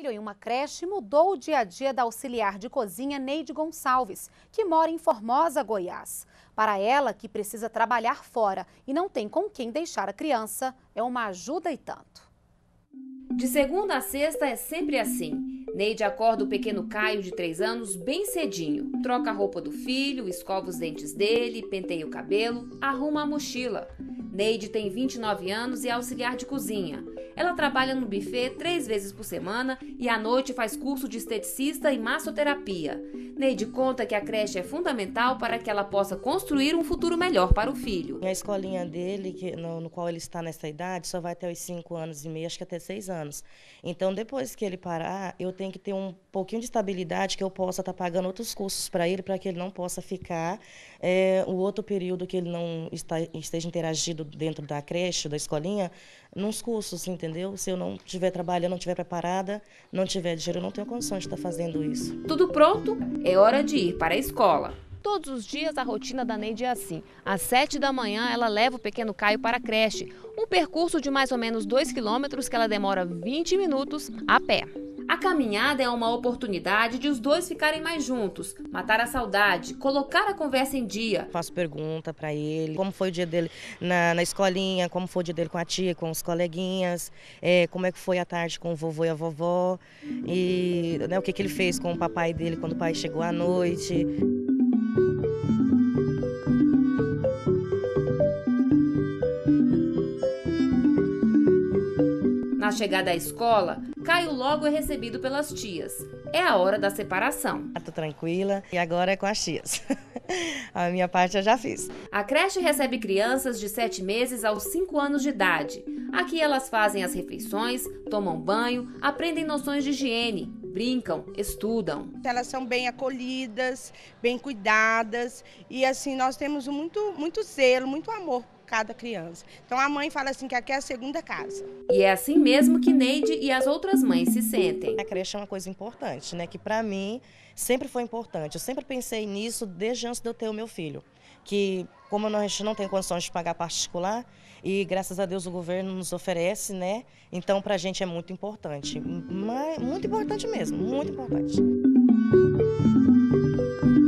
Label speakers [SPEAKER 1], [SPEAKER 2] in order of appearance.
[SPEAKER 1] trabalho em uma creche mudou o dia a dia da auxiliar de cozinha Neide Gonçalves, que mora em Formosa, Goiás. Para ela, que precisa trabalhar fora e não tem com quem deixar a criança, é uma ajuda e tanto.
[SPEAKER 2] De segunda a sexta é sempre assim. Neide acorda o pequeno Caio, de 3 anos, bem cedinho. Troca a roupa do filho, escova os dentes dele, penteia o cabelo, arruma a mochila. Neide tem 29 anos e é auxiliar de cozinha. Ela trabalha no buffet 3 vezes por semana e à noite faz curso de esteticista e massoterapia. Neide conta que a creche é fundamental para que ela possa construir um futuro melhor para o filho.
[SPEAKER 3] A escolinha dele, no qual ele está nessa idade, só vai até os 5 anos e meio, acho que até 6 anos. Então, depois que ele parar, eu tenho que ter um pouquinho de estabilidade, que eu possa estar pagando outros cursos para que ele não possa ficar o outro período que ele não esteja interagido dentro da creche, da escolinha, nos cursos, entendeu? Se eu não estiver trabalhando, não estiver preparada, não tiver dinheiro, eu não tenho condições de estar fazendo isso.
[SPEAKER 2] Tudo pronto? É hora de ir para a escola.
[SPEAKER 4] Todos os dias a rotina da Neide é assim. Às 7 da manhã ela leva o pequeno Caio para a creche. Um percurso de mais ou menos 2 quilômetros que ela demora 20 minutos a pé.
[SPEAKER 2] A caminhada é uma oportunidade de os dois ficarem mais juntos, matar a saudade, colocar a conversa em dia.
[SPEAKER 3] Faço pergunta para ele, como foi o dia dele na escolinha, como foi o dia dele com a tia, com os coleguinhas, como é que foi a tarde com o vovô e a vovó, e o que ele fez com o papai dele quando o pai chegou à noite.
[SPEAKER 2] Na chegada à escola, Caio logo é recebido pelas tias. É a hora da separação.
[SPEAKER 3] Estou tranquila e agora é com as tias. A minha parte eu já fiz.
[SPEAKER 2] A creche recebe crianças de 7 meses aos 5 anos de idade. Aqui elas fazem as refeições, tomam banho, aprendem noções de higiene, brincam, estudam.
[SPEAKER 5] Elas são bem acolhidas, bem cuidadas e assim nós temos muito zelo, muito amor por cada criança. Então a mãe fala assim que aqui é a segunda casa.
[SPEAKER 2] E é assim mesmo que Neide e as outras mães se sentem.
[SPEAKER 3] A creche é uma coisa importante, que para mim sempre foi importante. Eu sempre pensei nisso desde antes de eu ter o meu filho. Que como a gente não tem condições de pagar particular e graças a Deus o governo nos oferece, então para a gente é muito importante. Muito importante mesmo, muito importante.